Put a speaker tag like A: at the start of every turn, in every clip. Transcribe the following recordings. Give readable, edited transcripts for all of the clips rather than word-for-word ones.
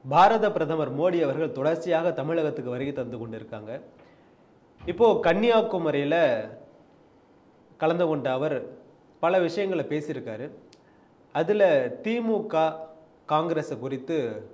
A: பாரத பிரதமர் மோடி அவர்கள் தொடர்ச்சியாக தமிழகத்துக்கு வருகை தந்து கொண்டிருக்காங்க. இப்போ கன்னியாகுமரியில் கலந்து கொண்ட அவர் பல விஷயங்களை பேசியிருக்காரு. அதில் திமுக காங்கிரஸ் குறித்து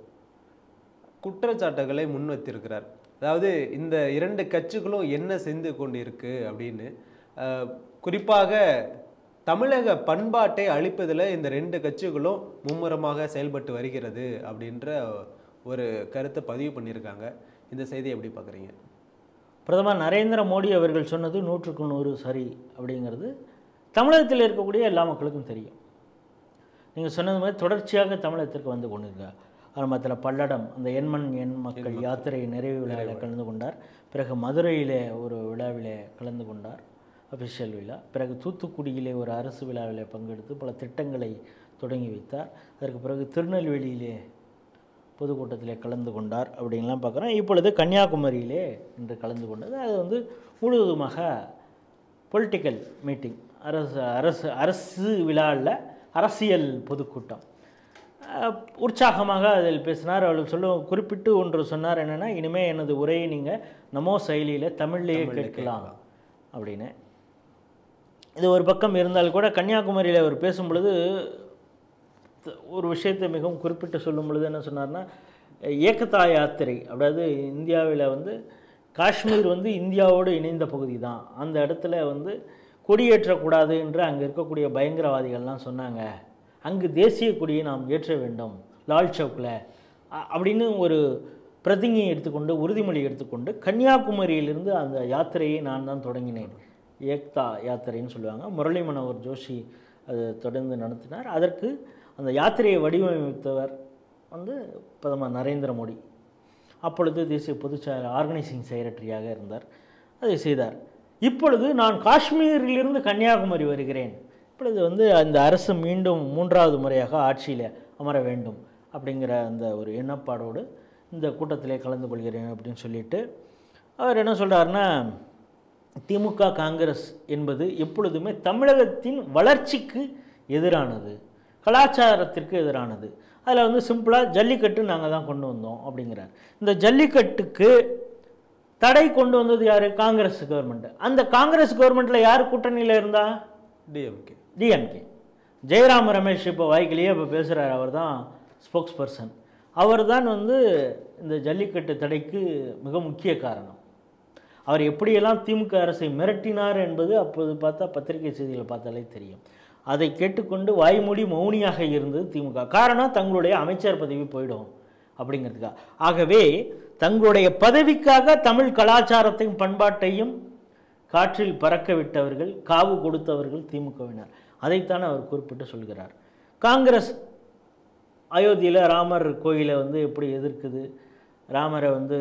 A: குற்றச்சாட்டுகளை முன்வைத்திருக்கிறார். அதாவது இந்த இரண்டு கட்சிகளும் என்ன செய்து கொண்டு இருக்கு அப்படின்னு, குறிப்பாக தமிழக பண்பாட்டை அழிப்பதில் இந்த ரெண்டு கட்சிகளும் மும்முரமாக செயல்பட்டு வருகிறது அப்படின்ற ஒரு கருத்தை பதிவு பண்ணியிருக்காங்க. இந்த செய்தியை எப்படி பார்க்குறீங்க?
B: பிரதமர் நரேந்திர மோடி அவர்கள் சொன்னது 100க்கு 100 சரி அப்படிங்கிறது தமிழகத்தில் இருக்கக்கூடிய எல்லா மக்களுக்கும் தெரியும். நீங்கள் சொன்னது மாதிரி தொடர்ச்சியாக தமிழகத்திற்கு வந்து கொண்டிருக்கார். ஆரம்பத்தில் பல்லடம் அந்த எண்மண் எண் மக்கள் யாத்திரை நிறைவு விழாவில் கலந்து கொண்டார். பிறகு மதுரையிலே ஒரு விழாவிலே கலந்து கொண்டார், அஃபிஷியல் விழா. பிறகு தூத்துக்குடியிலே ஒரு அரசு விழாவில் பங்கெடுத்து பல திட்டங்களை தொடங்கி வைத்தார். அதற்கு பிறகு திருநெல்வேலியிலே பொதுக்கூட்டத்திலே கலந்து கொண்டார் அப்படின்லாம் பார்க்குறோம். இப்பொழுது கன்னியாகுமரியிலே இன்று கலந்து கொண்டது. அது வந்து முழுவதுமாக பொலிட்டிக்கல் மீட்டிங், அரசு விழாவில் அரசியல் பொதுக்கூட்டம். உற்சாகமாக அதில் பேசினார். அவர்கள் குறிப்பிட்டு ஒன்று சொன்னார், என்னென்னா இனிமேல் எனது உரையை நீங்கள் நமோ செயலியில் தமிழ்லேயே கேட்கலாம் அப்படின்னு. இது ஒரு பக்கம் இருந்தால் கூட கன்னியாகுமரியில் அவர் பேசும் பொழுது ஒரு விஷயத்தை மிகவும் குறிப்பிட்டு சொல்லும் பொழுது என்ன சொன்னார்னா, ஏகதா யாத்திரை, அதாவது இந்தியாவில் வந்து காஷ்மீர் வந்து இந்தியாவோடு இணைந்த பகுதி தான், அந்த இடத்துல வந்து கொடியேற்றக்கூடாது என்று அங்கே இருக்கக்கூடிய பயங்கரவாதிகள்லாம் சொன்னாங்க. அங்கு தேசிய கொடியை நாம் ஏற்ற வேண்டும் லால் சவுக்கில் அப்படின்னு ஒரு பிரதிஞை எடுத்துக்கொண்டு, உறுதிமொழி எடுத்துக்கொண்டு கன்னியாகுமரியிலிருந்து அந்த யாத்திரையை நான் தான் தொடங்கினேன். ஏக்தா யாத்திரைன்னு சொல்லுவாங்க. முரளி மனோகர் ஜோஷி அது தொடர்ந்து நடத்தினார். அதற்கு அந்த யாத்திரையை வடிவமைத்தவர் வந்து பிரதமர் நரேந்திர மோடி. அப்பொழுது தேசிய பொதுச்செயலாளர் ஆர்கனைசிங் செக்ரட்டரியாக இருந்தார். அதை செய்தார். இப்பொழுது நான் காஷ்மீரிலிருந்து கன்னியாகுமரி வருகிறேன். இப்பொழுது வந்து அந்த அரசு மீண்டும் 3வது முறையாக ஆட்சியில் அமர வேண்டும் அப்படிங்கிற அந்த ஒரு எண்ணப்பாடோடு இந்த கூட்டத்திலே கலந்து கொள்கிறேன் அப்படின்னு சொல்லிட்டு அவர் என்ன சொல்கிறாருன்னா, திமுக காங்கிரஸ் என்பது எப்பொழுதுமே தமிழகத்தின் வளர்ச்சிக்கு எதிரானது, கலாச்சாரத்திற்கு எதிரானது. அதில் வந்து சிம்பிளாக ஜல்லிக்கட்டு நாங்கள் தான் கொண்டு வந்தோம் அப்படிங்கிறார். இந்த ஜல்லிக்கட்டுக்கு தடை கொண்டு வந்தது யார்? காங்கிரஸ் கவர்மெண்ட். அந்த காங்கிரஸ் கவர்மெண்ட்டில் யார் கூட்டணியில் இருந்தா? டிஎம்கே. ஜெயராம் ரமேஷ் இப்போ வாய்க்கிலேயே இப்போ பேசுகிறார், அவர் தான் ஸ்போக்ஸ் பர்சன். அவர் தான் வந்து இந்த ஜல்லிக்கட்டு தடைக்கு மிக முக்கிய காரணம். அவர் எப்படியெல்லாம் திமுக அரசை மிரட்டினார் என்பது அப்போது பார்த்தா பத்திரிகை செய்திகளை பார்த்தாலே தெரியும். அதை கேட்டுக்கொண்டு வாய்மூடி மௌனியாக இருந்தது திமுக. காரணம், தங்களுடைய அமைச்சர் பதவி போயிடும் அப்படிங்கிறதுக்காக. ஆகவே தங்களுடைய பதவிக்காக தமிழ் கலாச்சாரத்தையும் பண்பாட்டையும் காற்றில் பறக்க விட்டவர்கள், காவு கொடுத்தவர்கள் திமுகவினர். அதைத்தான் அவர் குறிப்பிட்டு சொல்கிறார். காங்கிரஸ் அயோத்தியில் ராமர் கோயிலை வந்து எப்படி எதிர்க்குது, ராமரை வந்து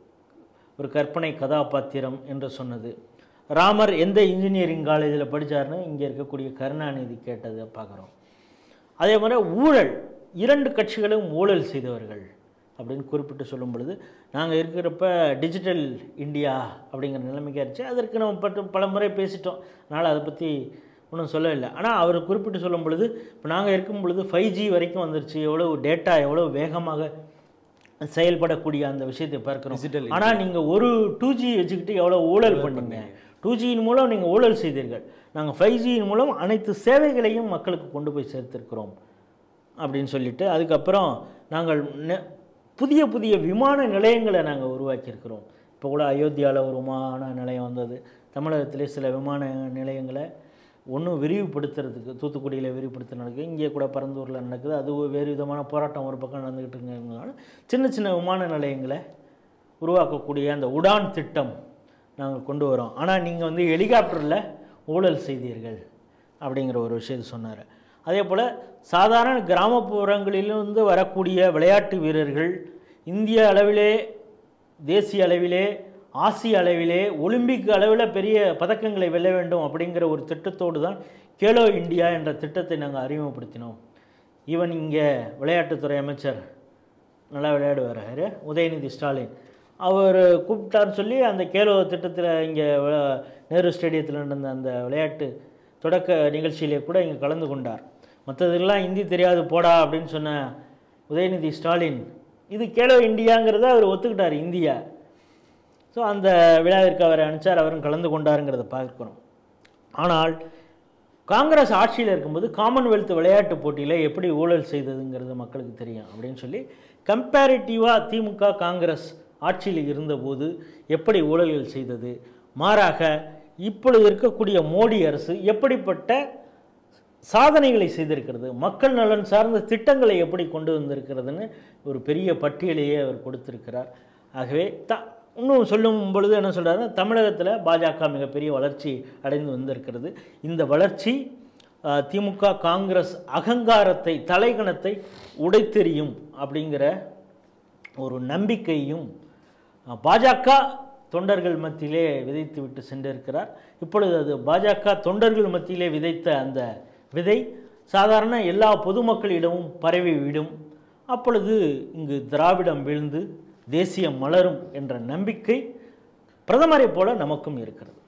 B: ஒரு கற்பனை கதாபாத்திரம் என்று சொன்னது. ராமர் எந்த இன்ஜினியரிங் காலேஜில் படித்தார்னு இங்கே இருக்கக்கூடிய கருணாநிதி கேட்டதை பார்க்குறோம். அதே மாதிரி ஊழல், 2 கட்சிகளும் ஊழல் செய்தவர்கள் அப்படின்னு குறிப்பிட்டு சொல்லும் பொழுது, நாங்கள் இருக்கிறப்ப டிஜிட்டல் இந்தியா அப்படிங்கிற நிலைமைக்கு ஆயிடுச்சு. அதற்கு நம்ம பல முறை பேசிட்டோம், அதனால் அதை பற்றி ஒன்றும் சொல்லவில்லை. ஆனால் அவர் குறிப்பிட்டு சொல்லும் பொழுது, இப்போ நாங்கள் இருக்கும் பொழுது 5G வரைக்கும் வந்துருச்சு, எவ்வளோ டேட்டா எவ்வளோ வேகமாக செயல்படக்கூடிய அந்த விஷயத்தை பார்க்குறோம். ஆனால் நீங்கள் ஒரு 2G வச்சுக்கிட்டு எவ்வளோ ஊழல் பண்ணீங்க, 2Gயின் மூலம் நீங்கள் ஊழல் செய்தீர்கள், நாங்கள் 5Gயின் மூலம் அனைத்து சேவைகளையும் மக்களுக்கு கொண்டு போய் சேர்த்திருக்கிறோம் அப்படின்னு சொல்லிட்டு, அதுக்கப்புறம் நாங்கள் புதிய புதிய விமான நிலையங்களை நாங்கள் உருவாக்கியிருக்கிறோம். இப்போ கூட அயோத்தியாவில் ஒரு விமான நிலையம் வந்தது. தமிழகத்திலே சில விமான நிலையங்களை ஒன்றும் விரிவுபடுத்துறதுக்கு, தூத்துக்குடியில் விரிவுபடுத்த நடக்குது, இங்கே கூட பரந்தூரில் நடக்குது. அது வேறு விதமான போராட்டம் ஒரு பக்கம் நடந்துக்கிட்டு இருக்கிறதுனால சின்ன சின்ன விமான நிலையங்களை உருவாக்கக்கூடிய அந்த உடான் திட்டம் நாங்கள் கொண்டு வரோம். ஆனால் நீங்கள் வந்து ஹெலிகாப்டரில் ஊழல் செய்தீர்கள் அப்படிங்கிற ஒரு விஷயத்தை சொன்னார். அதே போல் சாதாரண கிராமப்புறங்களிலிருந்து வரக்கூடிய விளையாட்டு வீரர்கள் இந்திய அளவிலே, தேசிய அளவிலே, ஆசிய அளவிலே, ஒலிம்பிக் அளவில் பெரிய பதக்கங்களை வெல்ல வேண்டும் அப்படிங்கிற ஒரு திட்டத்தோடு தான் கேலோ இந்தியா என்ற திட்டத்தை நாங்கள் அறிமுகப்படுத்தினோம். ஈவன் இங்கே விளையாட்டுத்துறை அமைச்சர் நல்லா விளையாடுவார் உதயநிதி ஸ்டாலின், அவர் கூப்பிட்டான்னு சொல்லி அந்த கேலோ திட்டத்தில் இங்கே நேரு ஸ்டேடியத்தில் நடந்த அந்த விளையாட்டு தொடக்க நிகழ்ச்சியிலே கூட இங்கே கலந்து கொண்டார். மற்றதெல்லாம் ஹிந்தி தெரியாது போடா அப்படின்னு சொன்ன உதயநிதி ஸ்டாலின் இது கேலோ இந்தியாங்கிறத அவர் ஒத்துக்கிட்டார் இந்தியா. ஸோ அந்த விழாவிற்கு அவரை அனுப்பிச்சார், அவரும் கலந்து கொண்டாருங்கிறத பார்க்கிறோம். ஆனால் காங்கிரஸ் ஆட்சியில் இருக்கும்போது காமன்வெல்த் விளையாட்டு போட்டியில் எப்படி ஊழல் செய்ததுங்கிறது மக்களுக்கு தெரியும் அப்படின்னு சொல்லி கம்பேரிட்டிவாக திமுக காங்கிரஸ் ஆட்சியில் இருந்தபோது எப்படி ஊழல்கள் செய்தது, மாறாக இப்பொழுது இருக்கக்கூடிய மோடி அரசு எப்படிப்பட்ட சாதனைகளை செய்திருக்கிறது, மக்கள் நலன் சார்ந்த திட்டங்களை எப்படி கொண்டு வந்திருக்கிறதுன்னு ஒரு பெரிய பட்டியலையே அவர் கொடுத்திருக்கிறார். ஆகவே இன்னும் சொல்லும் பொழுது என்ன சொல்கிறாருன்னா, தமிழகத்தில் பாஜக மிகப்பெரிய வளர்ச்சி அடைந்து வந்திருக்கிறது. இந்த வளர்ச்சி திமுக காங்கிரஸ் அகங்காரத்தை தலைகணத்தை உடைத்தெறியும் அப்படிங்கிற ஒரு நம்பிக்கையும் பாஜக தொண்டர்கள் மத்தியிலே விதைத்து விட்டு சென்றிருக்கிறார். இப்பொழுது அது பாஜக தொண்டர்கள் மத்தியிலே விதைத்த அந்த விதை சாதாரண எல்லா பொதுமக்களிடமும் பரவிவிடும். அப்பொழுது இங்கு திராவிடம் வீழ்ந்து தேசியம் மலரும் என்ற நம்பிக்கை பிரதமரை போல நமக்கும் இருக்கிறது.